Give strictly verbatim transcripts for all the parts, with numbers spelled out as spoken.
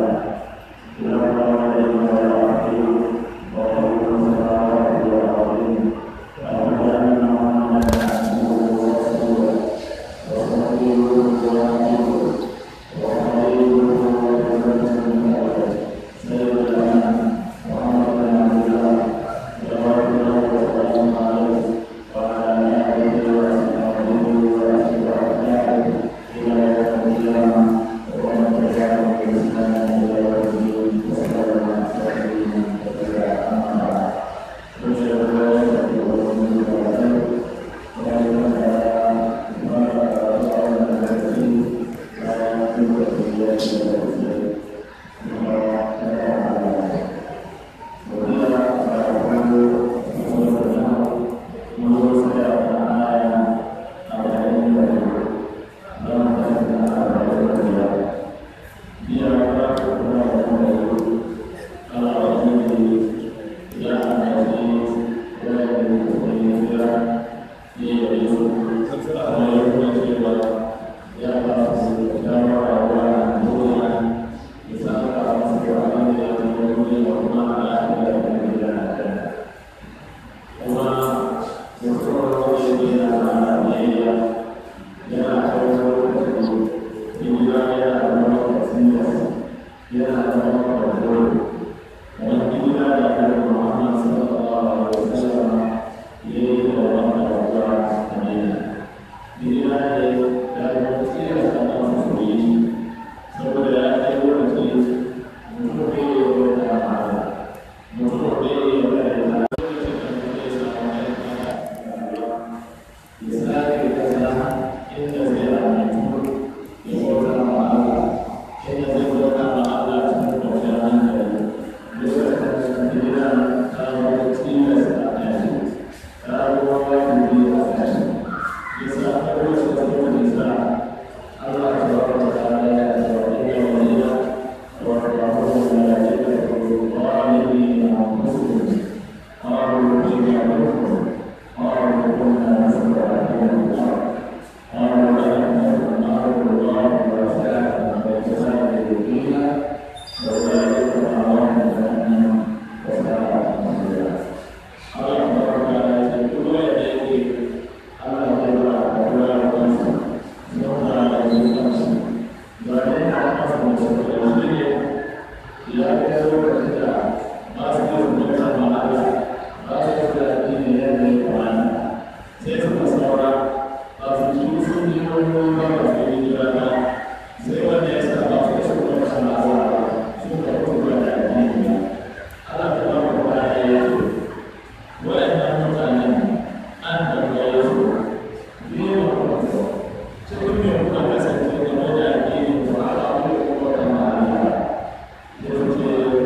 Thank you.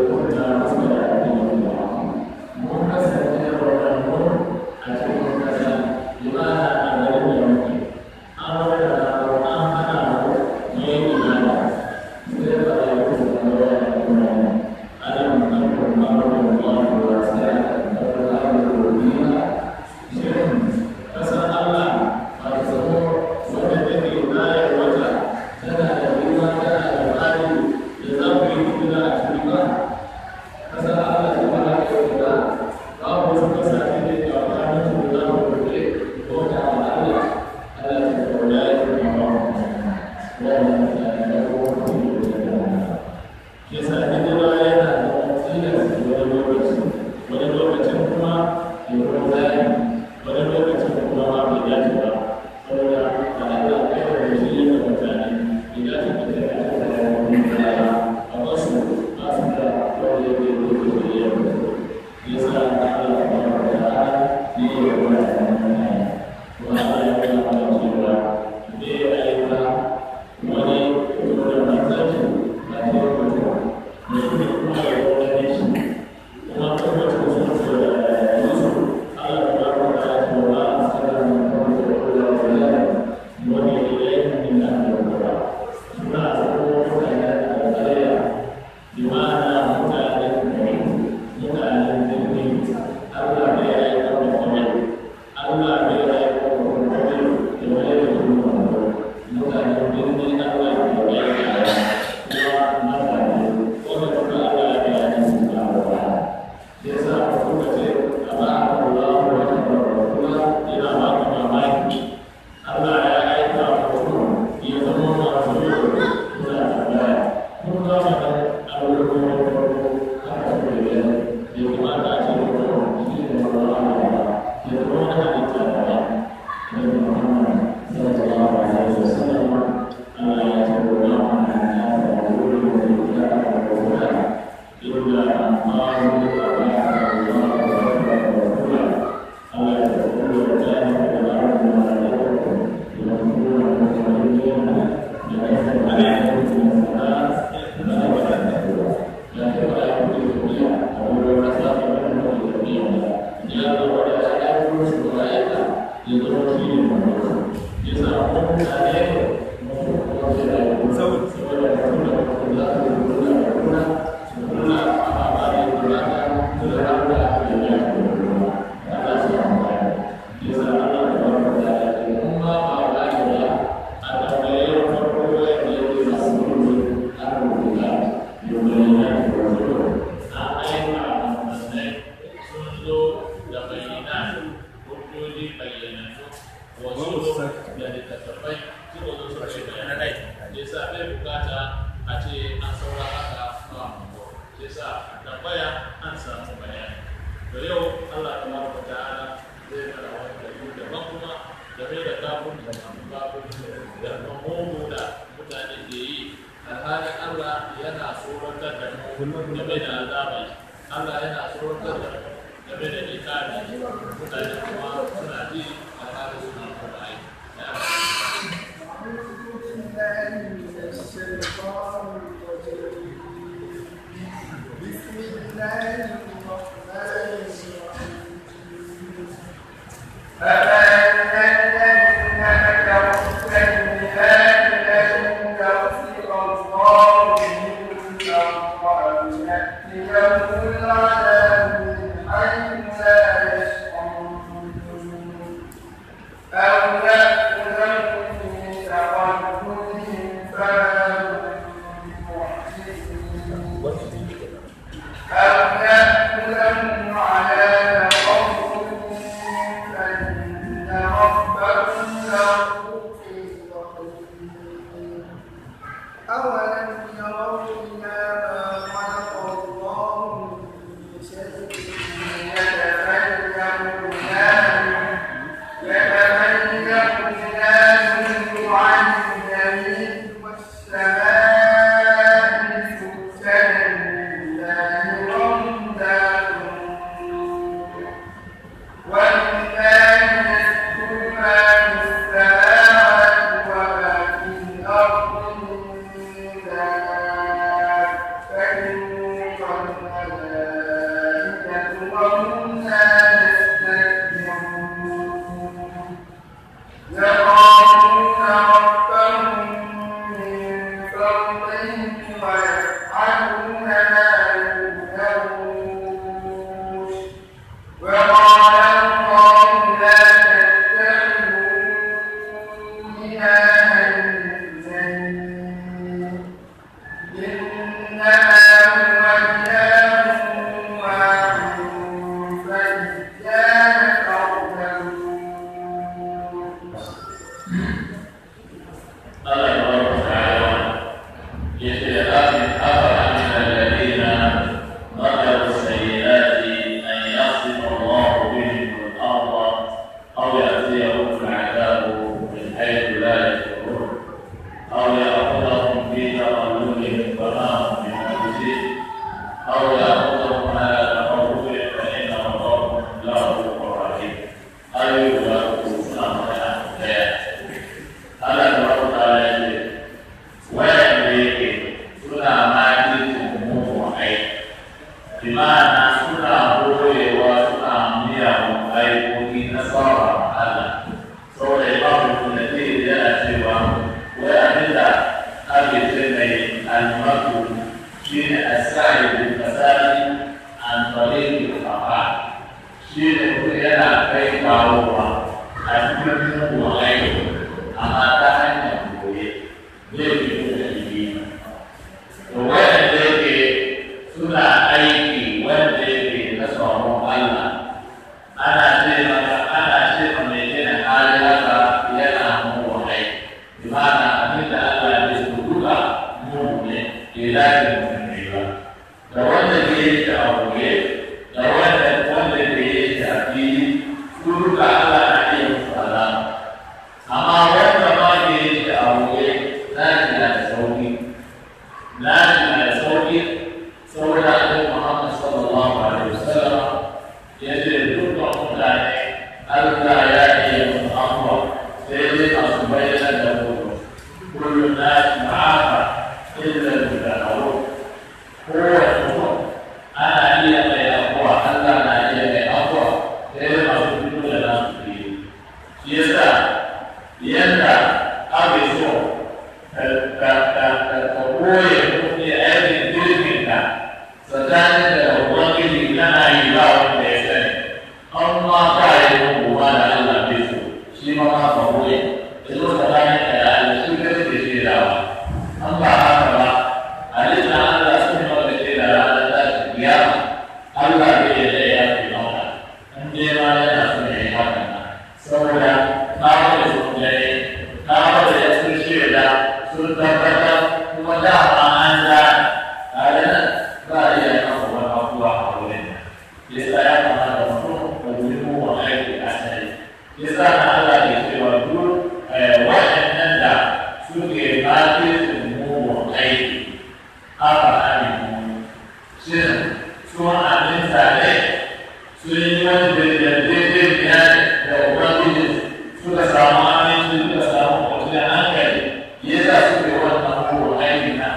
tsakanin da ubangiji kana yi ba wanda ya sani an ma ka yi muguwa da Allah bai so shi ma ma ka goye ya zo tsakanin da Allah shi ka suke shaidawa an ba haka ba halitta Allah sun yi maka shaida ranar tashi kiyama Allah bai yadda ya fi maka an je ma yana so ya yi haka na saboda na wanda sun gani na wanda ya sun shaida sun tabbatar kuma dama an za tare nan ba a iya kan wani abubuwa a wurin yasa ya kamata mutum ka guji mugun aiki a sani yasa na Allah ke cewa duk waɗannan da suke batin mugun aiki aka amince shin sun aminta ne sun yi wani daidaiya da ubangiji suka samu aminci suka samu kwanciyar hankali yasa suke wannan mugun aiki na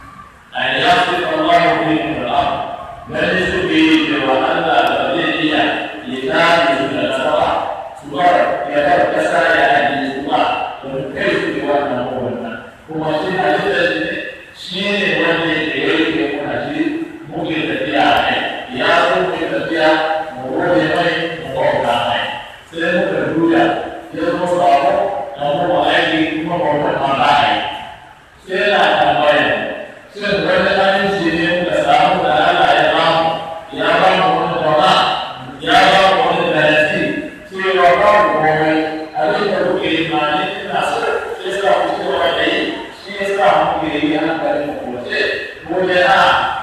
an yafi Allah ne da gani suke yi da wa Allah ba zai iya ya tafi su da nasara su bar ya bar kasa ya haɗe su ba don kai su ke wannan wannan kuma shi halittar ne shi ne wanda ya yi ke kuna shi muke tafiya a kai ya so muke tafiya mu gode mai mu bauta mai sai muka duya ya zama sabo da mu aiki kuma bautar ma ba a yi sai na tambaya shin wani aminci ne muka samu da Allah ya bamu ya bamu wani dama ya bamu wani darasi cewa babu komai abin da kuke yi ma ne ina so shi yasa ku ci gaba da yi shi yasa muke yi hankalin ku wace mu ne a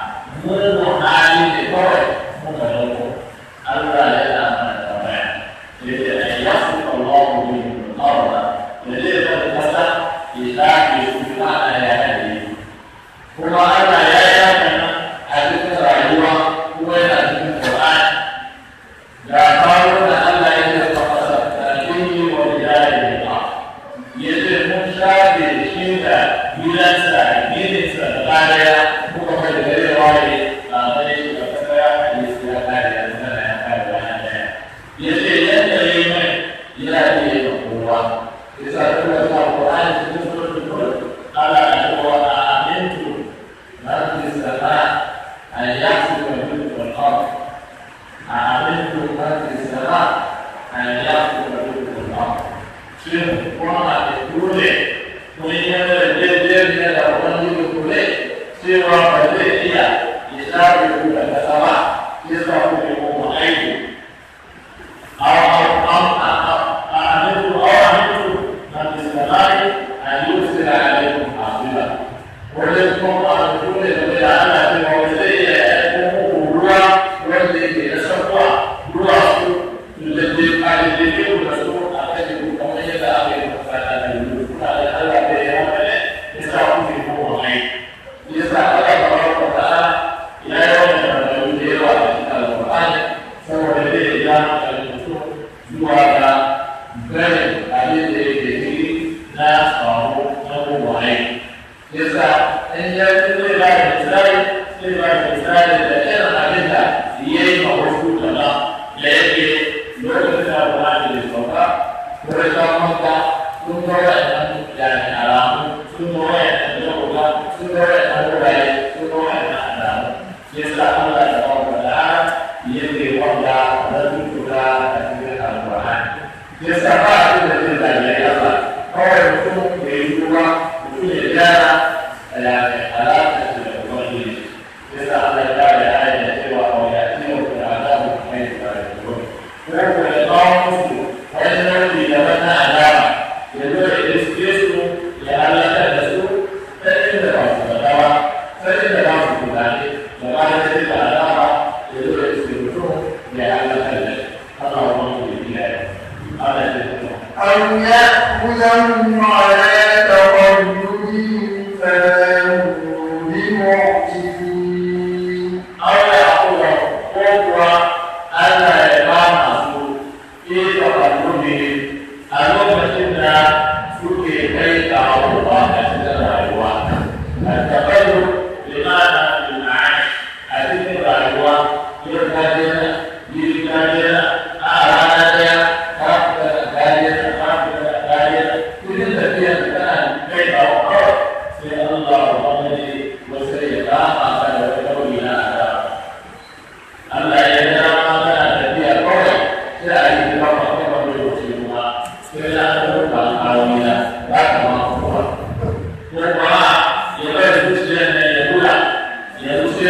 mugun hali ne kawai muka dauko Allah yana mana tambaya yace an yasu Allahu bihi al-ardh yace da kasa ya ke su ana ya hadi kuma Allah ya yi haka nan a cikin rayuwa kuma yana cikin Qur'ani da kawo da Allah ya ce fa fasatini wa bidayati ba yace mun shafe shi da gidansa gidansa da kariya kuma kai da gare waye a mai shi da kasa hadisi ya kariya da ya kariya da yace yadda yayi mai yana yi da kowa yasa kuma ta Qur'ani cikin suratul Allah ya ce wa amintu من في السماء أن يحسب بكم الأرض أأمنتم من في السماء أن يحسب بكم الأرض شنو وما تقول من يمر الجيل من الأرض يقول سوى بديهية يسابق لك السماء يسابق لكم أيدي أو أو أو أأمنتم أو أمنتم من في السماء أن يرسل عليكم حاصبا ولكم أرجون إلى أن تموزي ruwa wanda yake da sarwa ruwa su da ke kare da ke da su a kan yi kamar yadda aka yi fata da yi kuna da Allah da ya haka ne ya sa ku ke kuma mai ya sa Allah ba ba ku ta ya yi wannan da da yawa a cikin Al-Qur'ani saboda zai ya maka mutum zuwa ga gane abin da yake ciki na tsaro na kuma mai yasa in ya fi zai ba da misali zai ba da misali da irin abin da ya yi ma wasu kaza da yake lokacin da ba da sauka ko da ta maka sun kawai a nan yani alamu sun kawai a nan yauka sun kawai a nan wurare sun kawai a nan alamu yasa Allah da ba ku da ara yake wanda na tutuka a cikin Al-Qur'ani yasa ba abin da zai zagaye Allah kawai mutum ya yi ruwa mutum ya gyara يعني حالات الوجه يسعى الله تعالى آية سوى أو يأتيه العذاب من حيث لا يشعرون وهو يقام مسلم فإنه إذا بنى علامة يدعو يسجسه لئلا تدسوا فإن رأسه الدواء فإن رأسه ذلك وقال تلك العلامة يدعو يسجسه لئلا تدسوا هذا هو المقصود بالله هذا أو يأخذهم على تقلبهم فلا هم بمعجزين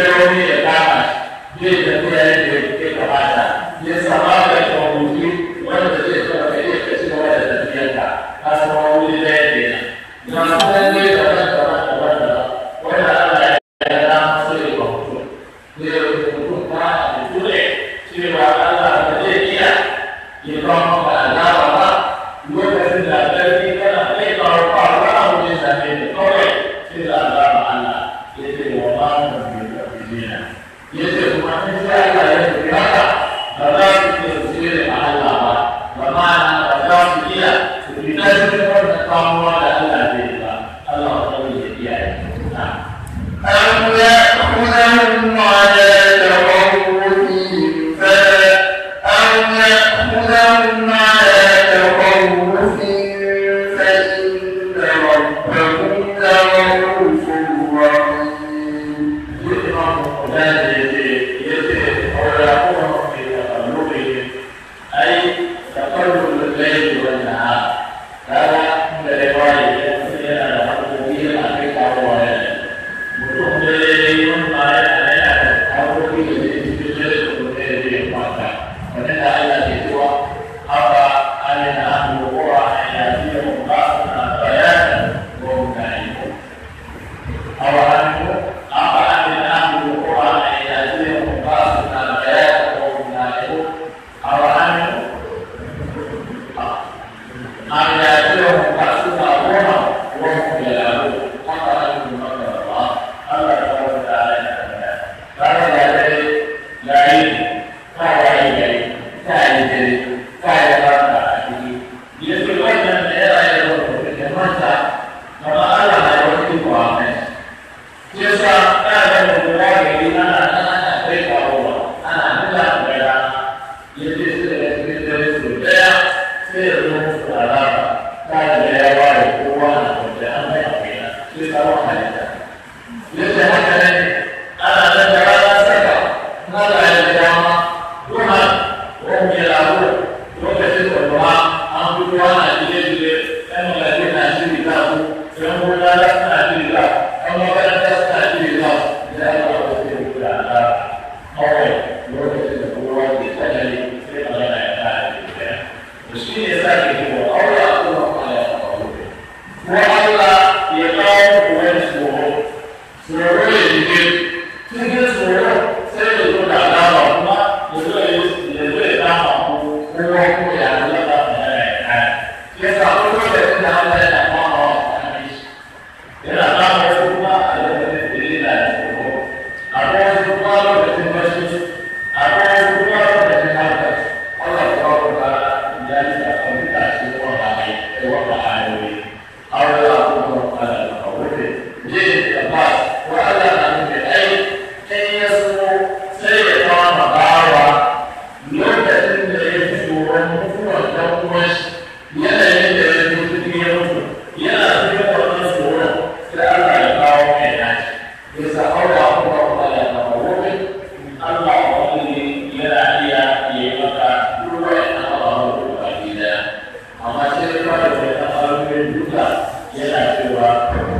wani ya kama shi zai tafiya yadda ya kamata ya sama da kwamfuti wanda zai zama ka iya ka ci gaba da tafiyarka ka sama wuri da ya ke nan na kuma ne daban daban daban daban wanda Allah ya yi dama sai ya kwamfuti zai mutum ba a ture cewa Allah ba zai iya ya kawo maka azaba ba lokacin da ƙarfi kana zai kawo faruwa a wurin same da kawai sai da azaba Allah ya ce wa ma mu bi da ya ce kuma in sai Allah ya ce haka ba za su iya tsere a Allah ba ba ma'ana ba za su iya su fita cikin wannan kamuwa da Allah zai yi ba Allah ba zai iya kiyaye na أو يأخذهم على تخوفهم فلا أو يأخذهم على تخوف فإن ربهم لرؤوف رحيم. الإمام الغزالي يزيد أو يأخذهم في تقلبهم أي تقلب الليل والنهار هذا من الرواية التي أنا أقول فيها الحقيقة والرواية mutum da ya yi wani bayan da yana da harkoki da zai fi fitar da kuma da zai kwanta wani da Allah ke cewa haka alina hannu kowa a yaji da mun ba su na bayanan ko mutane ko hawa hannu haka alina hannu kowa a yaji da mun ba su na bayanan ko mutane ko hawa hannu a yaji da mun ba su na goma ko mutane ko haka hannu maka Allah subhanahu wa ta'ala ya kata. Kalau ada lain, kalau lain lain, saya jadi saya bangga ini. Dia sebenarnya daerah yang berbeda macam, maka Allah ada waktu kuasa. Jasa ada beberapa dari anak-anak mereka bawa, anak-anak mereka. Jadi saya saya sudah saya belum salah. Saya lewat kuasa kerjaan saya bila saya tahu hanya. Yadda haka ne ana nan da rana saka na da ayyuka kuma wani ya rabu lokacin da kuma an fito ana jire-jire ɗan malafi na shiri za su ɗan gudana suna shiri za ɗan makaranta suna shiri za da ya ba wasu yin kuda a kawai lokacin da kowa ke tsanani sai magana ya kara da ya da shi ne sa ke cewa aure a kuma kuma ya kawo ko Allah ya kawo wani tsoro tsoro ya jike cikin tsoro sai da zo da alama kuma ya zo ya zo ya dama ko kowa ko ya halaka da ya kaya ya samu lokacin da Allah yana kama wa mutane shi yana kama wasu kuma a lokacin da yana da tsoro akwai wasu kuma lokacin bashi akwai wasu kuma lokacin harkar Allah ya kawo ka ya yi da kwamfuta cikin wanda mai da wanda ayoyi aure a kuma kala da kawai je da ba وعلى أن الأي أن يسمو سيطان غاوة يوجد أن يفسوا ونفوا الدموش يلا يلا يفسوا يفسوا يلا يفسوا يفسوا فألا يقاوم إناش إذا أولا أولا أولا يتفوق الله أولي يلا إيا يبقى كل إن الله أولي أما سيطان يتفوق من دولا يلا سوا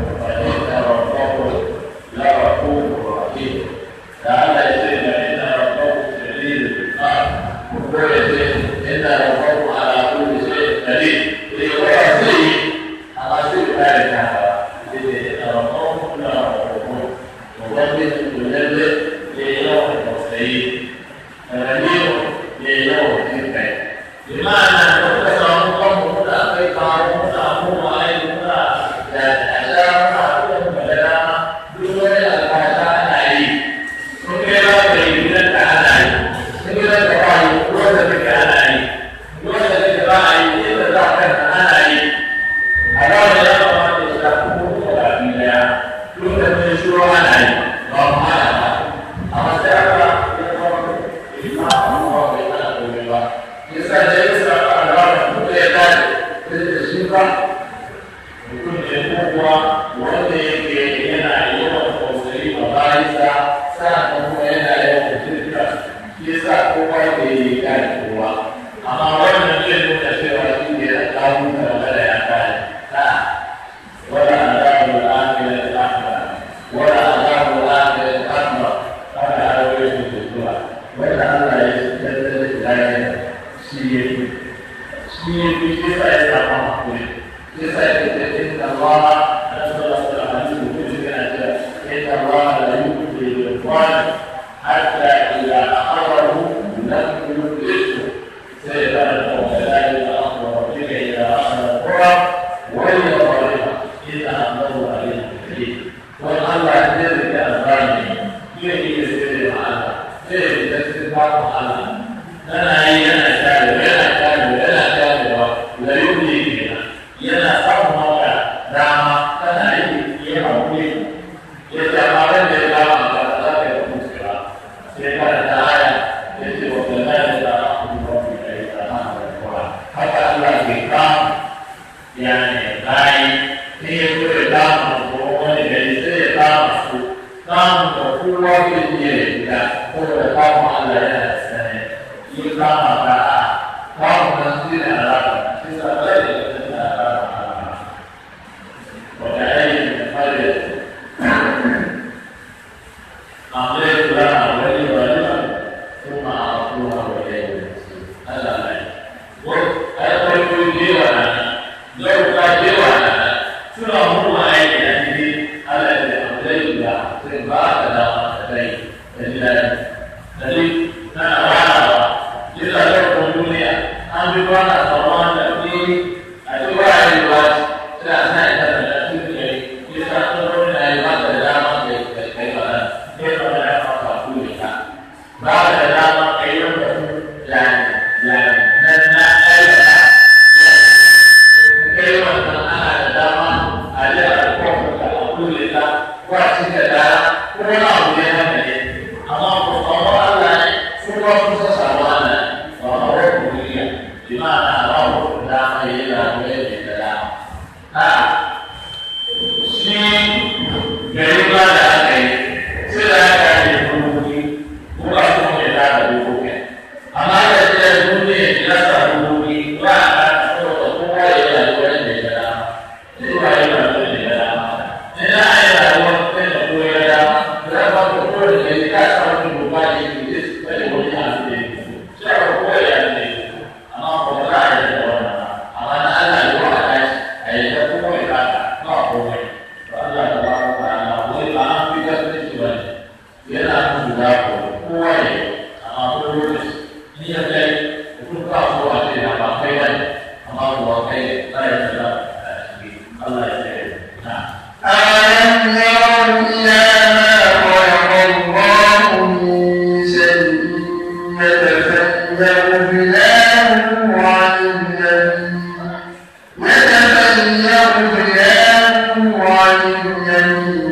لا رقوب رحيم لعل يزيد إن ربه شديد العقاب وكل شيء إن ربه على كل شيء قدير ليقول شيء على شيء ذلك إن ربه لا رقوب مبدل مجدد ليوم المستعيد فنبيه ليوم الدين بمعنى أن تسعون قوم هنا في قارون أمور عليهم لا أشار عليهم فلا duk wani alfasha ana yi sun kai حتى إذا أخذه لم يدركه سيبان وكذلك أخذ ربك إذا أخذ القرى وهي ظالمة إذا أخذه عليها الكريم والله ذلك أظلمني فيه يسير على فيه يسير على أنا هي أنا كامل أنا كامل أنا كامل لا يبني فيها ينا صمم دعم أنا هي يموت يتعامل بالدعم كذلك المسكرة سيكون تعالى يسير وكذلك أخذ ربك إذا أخذ القرى حتى الله بكام يعني باي هي كل دعم وهو يسير دعم دعم وقوة في الدنيا هو دعم على السنة يقام على دعم نسير على سير غير وكأي من قرية أمريت لها ولي ولما ثم أعطوها وإليه المصير هذا لا وهذا يقول جيوانا لو كان جيوانا شنو هو أي أنه الذي أمريت لها ثم بعد دعوة لديه jadi nah awal kita lihat dunia ambil mana sawan tapi itu ada luas tidak saya tidak tidak kita turun dari mana dalam dari dari mana kita ada apa pun kita berada dalam kehidupan dan dan dan ada kehidupan ada dalam ada apa pun kita wajib kita kurang dia Allah Allah Allah semua susah sama Allah punya di mana Allah dalam ialah di dalam nah si beriman ada silakan dihubungi bukan semua ada dihubungi amalnya tidak dihubungi jelas dihubungi bukan semua ialah di dalam itu ialah di dalam tidak ada orang yang boleh dalam berapa pun jika seorang bukan Inggris boleh boleh ada siapa boleh ada anak boleh ada orang anak anak juga ada ada boleh ada tak boleh Allah Taala boleh anak kita sendiri dia nak juga boleh anak boleh ini ada untuk kau ada apa kaitan anak boleh saya sudah Allah ya nah أَلَمْ يَرَوْا إِلَى مَا خَلَقَ اللَّهُ مِن شَيْءٍ يَتَفَيَّأُ ظِلَالُهُ عَنِ الْيَمِينِ يَتَفَيَّأُ ظِلَالُهُ عَنِ الْيَمِينِ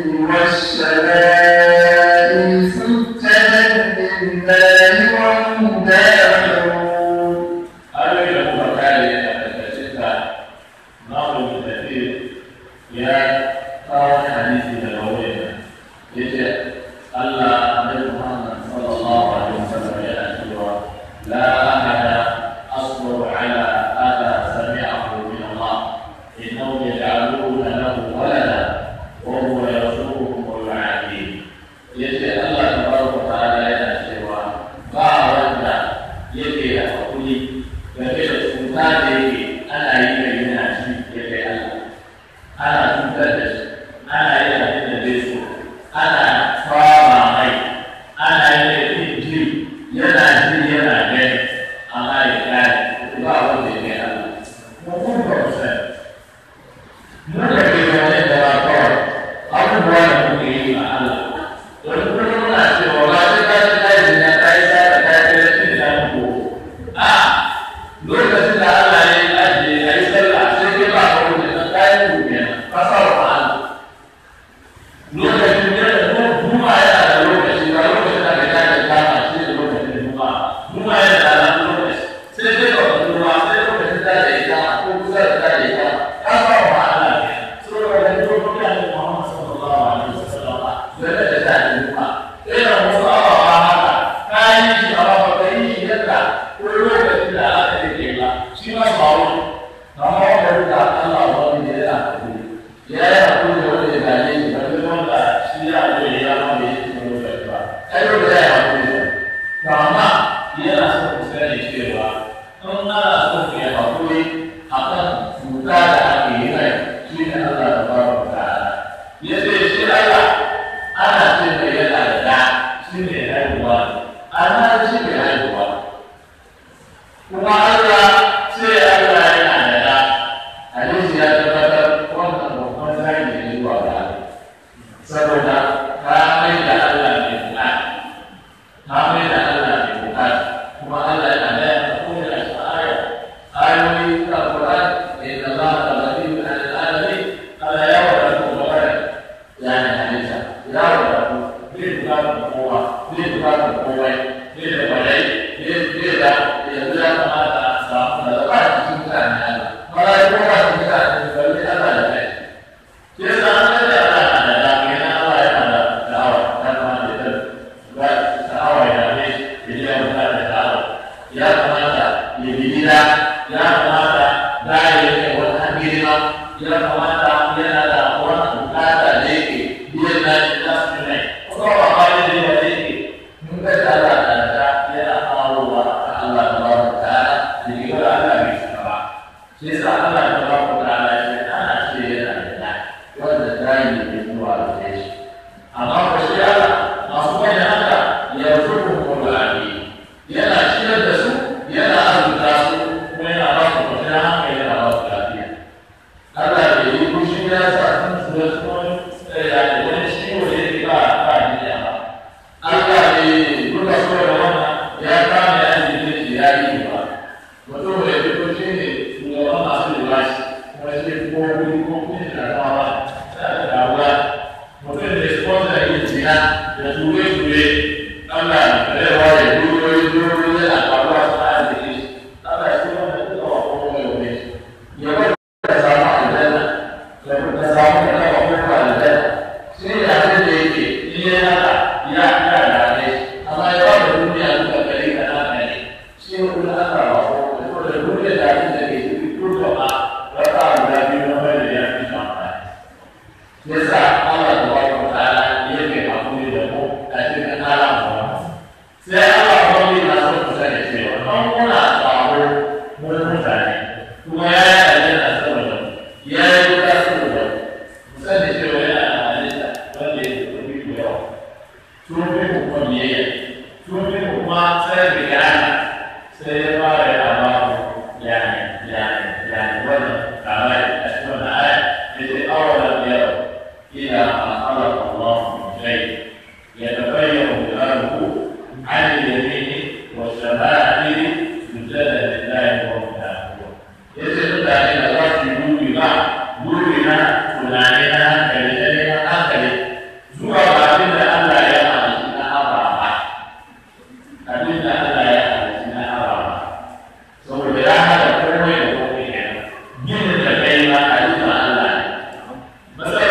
وَالشَّمَائِلِ سُجَّدًا لِلَّهِ وَهُمْ دَاخِرُونَ هذا يقول تعالى الستة نقل كثير يا قال حديث النبوي يجي الله النبي محمد صلى الله عليه وسلم يقول لا أحد أصبر على أذى سمعه من الله إنهم يجعلون له ولدا وهو يرزقهم ويعافيه يجي الله تبارك وتعالى يقول فأردنا يجي أقولي فكيف سلطان يجي أنا يجي من أجل يجي الله أنا مدرس أنا يدرس أنا صامعي أنا يدري يدري يدري أنا يدري الله يدري الله مفهوم بسيط ماذا يقول الدكتور أبو بكر يقول الله ولكن الناس يقولون لا تجد نتائج نتائج الإسلام آه لو تجد الله يأتي ليس الله سيد الله يقول نتائج kasar Allah. Lokacin da bunga yana da lokaci ba lokacin da ka da kama shi da lokacin bunga. Bunga yana da nan lokaci. Sai dai ka bunga sai lokacin da ya ta ko kusa da ya ta. Kasar Allah ne. Saboda da lokacin da Muhammad sallallahu alaihi wasallam da da ta bunga. Sai da Musa ba haka. Kai shi ba ba kai shi yadda ko lokacin da aka yi ba. Shi ma ba wani. Amma da Allah wani da ya ya yi hakuri da wanda ya gane shi ba duk wanda shi ya zo ya ma bai yi cikin lokaci ba ai dole ya yi hakuri da to amma yana so ku sani cewa in ana so ku yi hakuri akan cuta da ake yi mai shi ne Allah ta fara ta'ala ya ce shi Allah ana ce mai yana da da shi ne haihuwa haihuwa ana shi bai haihuwa kuma Allah sai Allah yana da da hadisi ya tabbatar wannan babban zai ne zuwa ga saboda ka mai da Allah mai buƙata ka mai da Allah mai buƙata kuma Allah yana da ya kuma da aya ayoyi ta Qur'an inna Allah ghaniyyun 'anil 'alamin Allah ya wada ku magana yani hadisa ya wada ku bai buƙata kowa bai buƙata kowa bai da bai bai da yanzu ya kamata a samu da ba cikin mutane Allah mara ya kuma cikin mutane bari Allah da kai sai sa an da Allah da da kenan Allah yana da da'awa dan ma da da ga da'awa ya ne ya mutane da da'awa ya kamata ya bidida ya kamata da ya yi wani hangirma ya kamata yana da wani bukata da yake biyan na shi da su ne kuma ba ba da ya yake mun ga da Allah da yana kawowa ta Allah tabaraka ta'ala da ke ga Allah bai saka ba sai sa Allah tabaraka ta'ala ya ana ce yana da wanda dai ne zuwa da shi amma ko shi Allah masu bayan haka ya rubu ko la'ani yana ciyar da su yana azurta su kuma yana ba su kwanciyar hankali yana ba su lafiya Allah bai yi kushi ya sa sun su da su wani ciwo da yake ba ba jiya ba Allah bai duka so da wannan ya kame arziki ya yi ba mutum mai fito shi ne shugaban masu libashi kuma shi ko kudi ko kudi da kawo da damuwa mutum da sponsor yin zina da ture-ture Allah da yawa ya duro yi duro yana faruwa su arziki Allah shi wanda duka wa kuma mai wune ya bari da samu aljanna da samu da kawo kuma aljanna sai ya ce da yake in yi haka ya ya da ne amma ya ba da duniya duka gari da na gari shi ne kuma aka ba ko da duniya da ake da ke cikin duka ma wata guda biyu na mai da ya fi amfani yasa Allah tabaraka wa ta'ala yake hakuri da mu a cikin al'amura sai Allah wani na so ku sani cewa an kuna tsaro mun mutane kuma ya yi aljanna saboda ya yi wuta saboda mu sani cewa yana da halitta wanda ya tafi da yawa sun fi mu kuma biyayya sun fi mu kuma sai da gana sai ya fara yana ba mu yani yani yani wannan kamar a cikin wannan aya ya ce awalan yau إلى أن خلق الله من شيء يتبين ظلاله عن اليمين والشمائل سجدا لله وهم يعبدون. يسجد إلى الله نورنا نورنا فلاننا كلمنا آخر زور بعدين ألا يعمل سنا أربعة بعدين ألا يعمل سنا أربعة سوف يعمل كل يوم من الكلمة علم الله مثلا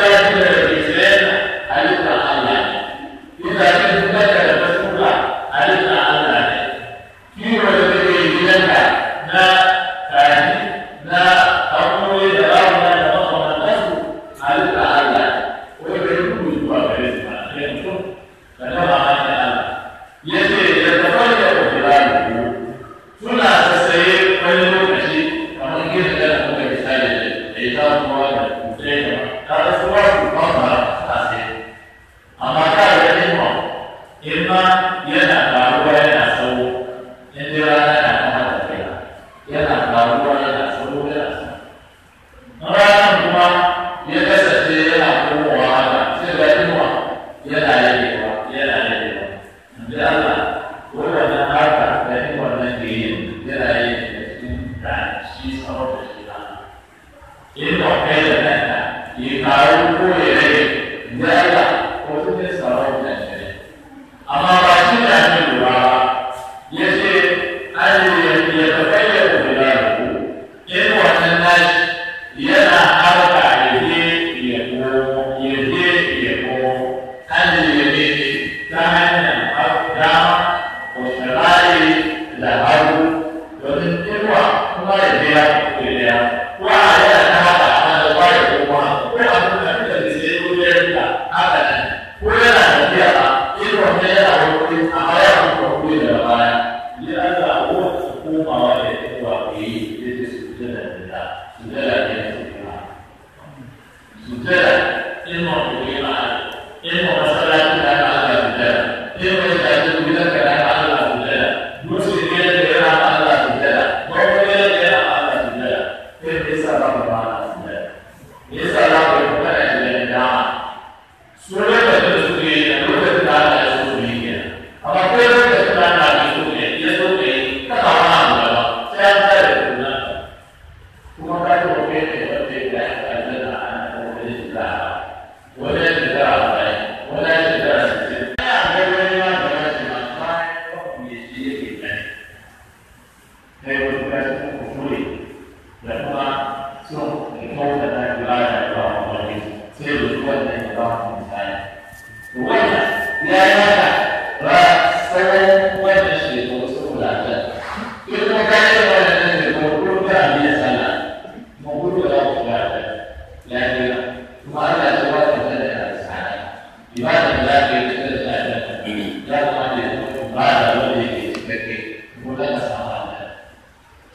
ilmu ilmu ilmu masalah kita ada sujud ilmu kita sujud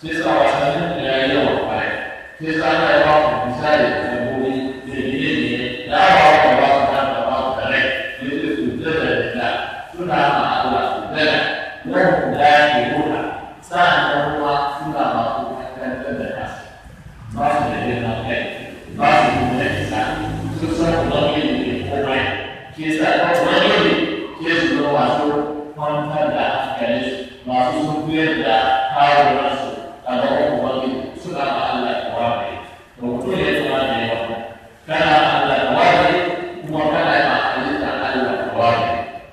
sai sa wasannin da ya yi yawan kwarai sai sa ana yawa ku misali da dabbobi da gine-gine da awa wata ba su kan da ba su da rai sai sai su dada da suna ma Allah su dada yawan da ya ke nuna sa'an nan kuma suna masu kankantar da kasu ba su da girman kai ba su kuma da kisa sun san ubangiji ne komai ke sa ta ubangiji ke su zo masu kwantar da hankali masu sunkuyar da kawunansu a gaban ubangiji suna ma Allah tawaye to mutum ya zama da yawa kana ma Allah tawaye kuma kana ma halitta Allah tawaye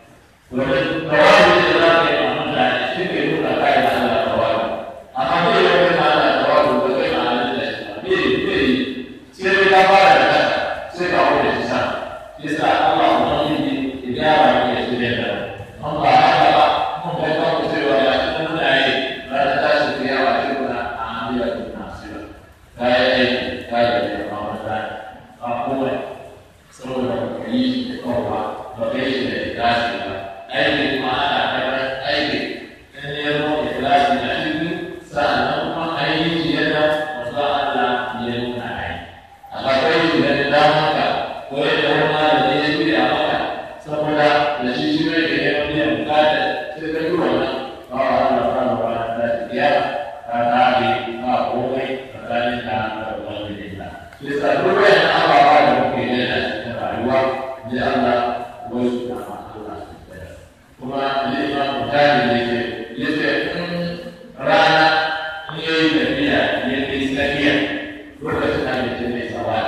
domin tawaye da za ka yi ma mutane shi ke nuna kai ma Allah tawaye amma bai yi wani ma Allah tawaye da kai ma halitta shi ba bai yi bai yi sai dai ka fara da kasa sai ka wuce shi sa shi sa Allah ubangiji ya gyara mu ya shirya da mu ba haka ba mun kai ba ku cewa ya shi mutane ba ta tashi da yawa shi kuna a hamiya kuna sira kai aiki kai da ma wata a kuma saboda ka yi shi da kowa ba kai shi da ikhlasi ba aiki kuma ana kai aiki in ya zo ikhlasi na shi sa'annan kuma aiki shi yadda wasu Allah ya nuna aiki amma kai shi da damanka ko yadda wani malami ya shirya maka saboda da shi shi ne ke yawan biyan bukatar sai ka yi wannan ba wa Allah kan wa ta tiya ka tare ba komai tsakanin ka da ubangiji ka sai sa duk wani ababa da muke yi a cikin rayuwa ne Allah wai su na ma Allah su tsaya kuma ne ma mutane ne ke yace in rana in yayi tafiya ne kai tsakiya lokacin da ke mai tsawa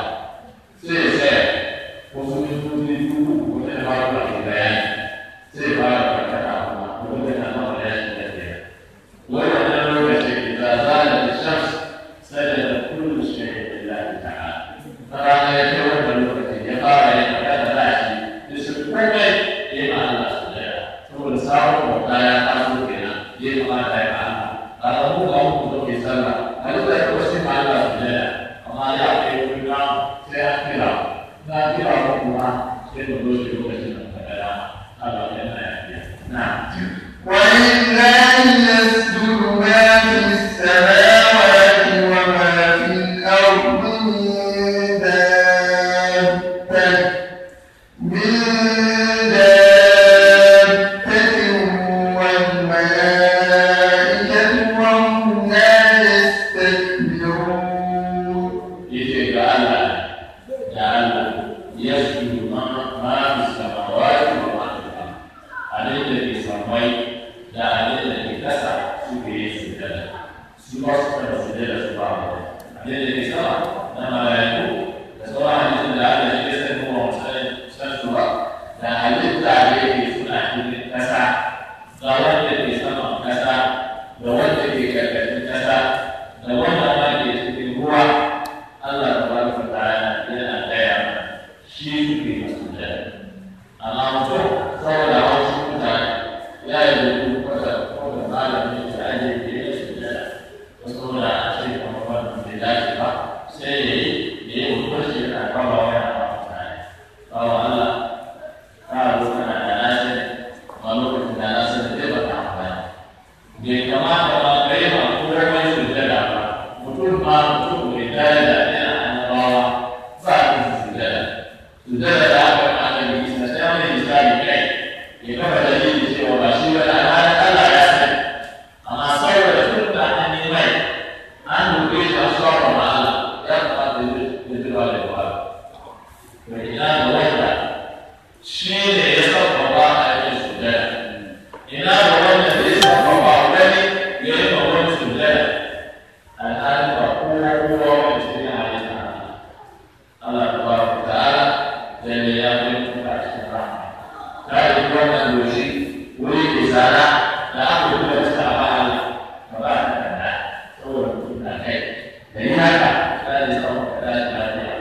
sai sai wasu mintoci dubu wani da ba ke bayani sai ba da karkata kuma wanda na ma bayani da ke wannan lokaci da zala da shams sai da kullu shay lillahi ta'ala rana ya ce wannan lokaci ya fara yin magana da shi da su komai ya ma Allah su da saboda sabon bauta ya taso kenan ya kamata ya ma Allah a mu ga mu da ke sallah har da ko shi ma Allah su da amma ya kai wani na sai an kira na kira kuma sai mu zo shi lokacin da ka da Allah ya yi na ولله يسجد ما في السماوات وما في الأرض من دابة من دابة والملائكة وهم لا يستكبرون. يجي جعل جعل يسجد ما ما في السماوات وما في الأرض عليه الذي سمي da abin da ke kasa suke yi sujjada su ma su kada sujjada su ba mu abin da ke sama na mala'iku da sauran halittun da Allah shi ya san kuma musan san su ba da halitta da yake suna cikin kasa da wanda ke saman kasa da wanda ke karkashin kasa da wanda ma ke cikin ruwa Allah tabaraka ta'ala yana gaya mana shi suke yi sujjada amma mutum saboda wasu mutane ya yi malami da ake yi da su da wasu da a ce kuma wanda bai dace ba sai ya yi da ya wuce shi a kama wani a mutane ba wa Allah ka zo kana da nasi ma lokacin da nasi da zai baka amfani bai kamata ba ka yi ma komai su da ba mutum ma mutum mai daya da yana annabawa ba a kan su da su da da aka mana da isa sai wani misali kai ya kafa dalili cewa ba shi ba da Allah ya sani amma saboda tun da an yi mai an duke shi a sauran ma'ala ya kamata ya zuba da yawa to ina da wanda shi ne ya sauka ba a yin sujada ina da wanda zai sauka ba wani ya yi ma wani sujada alhali ba kowa kowa wani cikin halitta Allah tabaraka ta'ala lalle ya fi kuka cikin rahama ta yi wannan doshi wuri ke tsada da aka duba cikin abala ba ba ta kada saboda mutum na kai da yi haka ta yi tsawon kada shi lafiya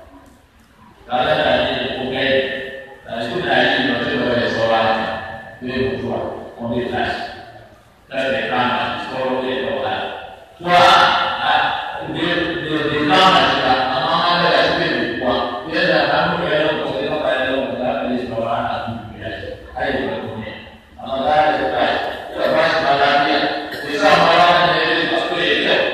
kada da ne da ko kai da shi na yi ba zai ba da saura haka zai mutuwa kuma zai tashi kada da kama shi sauro zai dauka kuwa a ne kama shi ba amma ma da shi zai kuwa yadda hannu ya yi ko sai maka ya yi da aka yi saura a duniya ya ce ai da duniya amma za a yi tashi ya ba shi ma lafiya ya sa ma ranar da ya yi ba so ya yi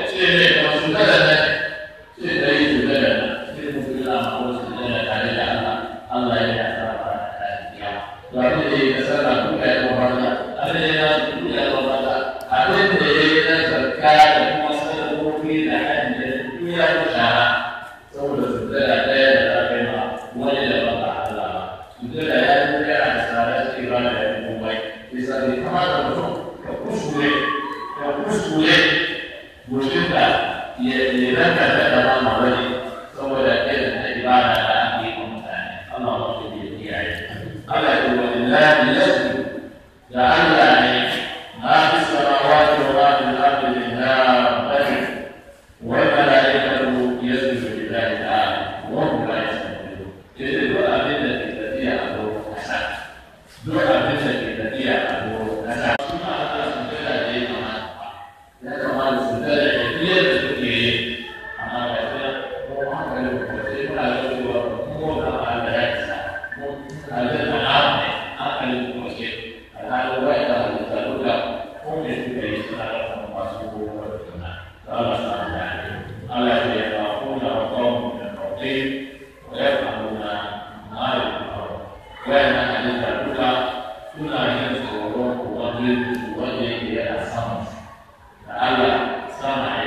da ya su ya zo mata abin da ya yi na zarka da kuma sadakoki da hajji da iya shara saboda su tsaya ɗaya da zafi ma wani da baka Allah ba su tsaya ya zo yana da tsara su ba da ya komai bisa bai kamata mutum ka kuskure ka kuskure goshin da ya ranka da dama ma wani saboda irin na ibada da ake yi mutane Allah ba su biya kiyaye Allah ya wani lafi lafi da Allah ne ma fi samawati wa ma fi al-ardi lillahi wa malaikatu yasjudu lillahi ta'ala wa hum la yasjudun sai duk abin da ke tafiya a gurin kasa duk abin da ke tafiya a gurin kasa suna da su da ya kamata ya kamata su da ya da suke yi amma ba sai ko hankali ko sai muna da cewa ko da Allah ya isa ko abin da na ne hankali ko sai alhalin wa'ida da duka ko me suka yi suna da masu gobe da suna Allah sa da Allah ya ba ku da qawm da tawfiq wa yafhamuna ma yaqulu wa yana da duka suna yin tsoro ko wani wanda yake yana sama da Allah sama ne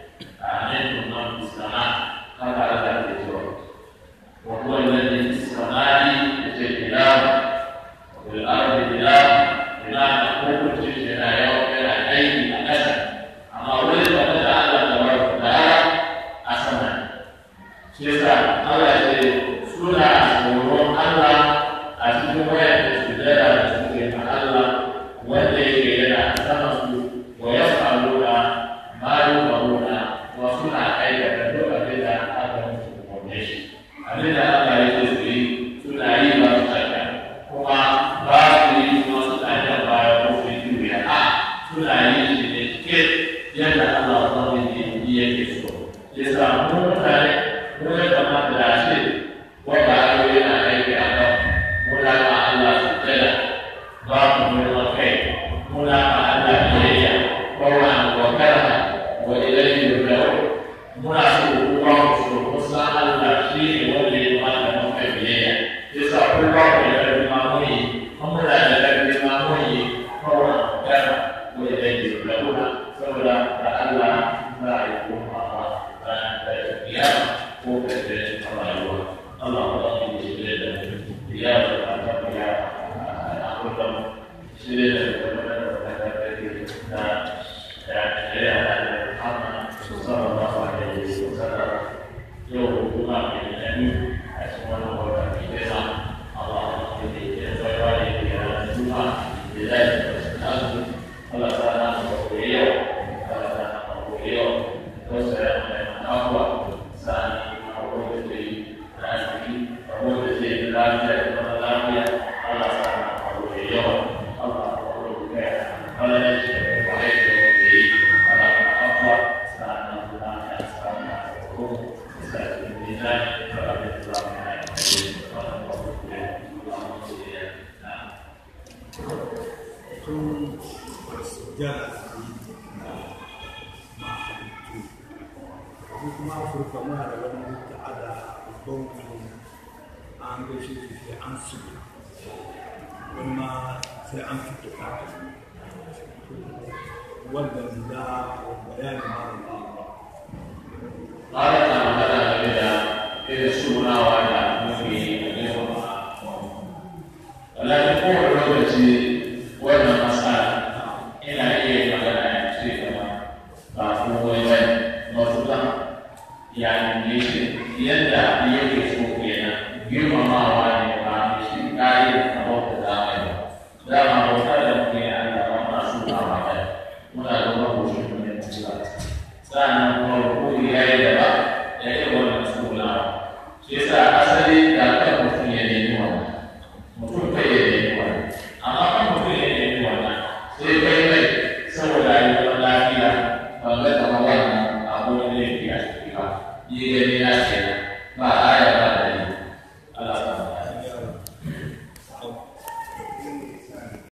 amin nan sama haka Allah ya ce wa huwa alladhi fis samai ilah wa fil ardi ilah ilah ko ce yana yau yana aiki a ƙasa amma wani da Allah tabaraka ta'ala a sama shi yasa Allah ya ce suna tsoron Allah a cikin wayar da su da suke ma Allah wanda yake yana sama su wa yaf'aluna ma yu'maruna wa suna aikata duk abin da aka musu umarne shi abin da Allah ya ce su yi suna yi ba su shakka kuma ba su yi kuma suna jan baya ko su yi juya a suna yi shi ne cike yadda Allah ubangiji yake so yasa mu mutane mu ya kamata da shi wanda aka yi na aiki a kan muna ma Allah su tsada ba mu nuna kai muna ma Allah biyayya kowa wa karha wa ilayhi yurja'un muna so kowa mu so musa Allah shi ne wanda ya mata mu kai biyayya yasa kowa mu ya karbi mamuni muna da karbi mamuni kowa wa karha wa ilayhi yurja'un saboda da Allah za a yi kuma ranar da ya ko kace rayuwa Allah ba shi ne da ya da ta ya a kullum shi ne da da da da ya da Muhammad sallallahu alaihi wasallam yau kuma ne ne a cikin wannan wata ne da Allah ya yi da tsari da kuma da zai Allah ta na ko yau Yo, entonces, agua, sal, agua de aquí, agua de la vida, la vida, a la sana, agua de yo, a la agua de a la leche, a la leche, a la agua, sana, la vida, sana, agua, esa es la vida, a la vida, la vida, a la agua de la vida. kuma afirka muna da wani ta'ada babban wani an gaishe shi sai an su wani ma sai an fito kata wanda da bayani ma da Lara na magana game da irin sunawa da mafi yawa wallahi kowane lokaci wannan masala ina iya magana ya ce gaba ba kuma wani matuƙa yani yadda yake so kenan girmamawa ne ba shi ƙari a bauta zamani dama bautar da muke yi Allah ba ma su ba ma da muna da mabushi ne mutuwa sa'annan kuma rukuni ya yi da ba ya yi wannan sunawa shi yasa asali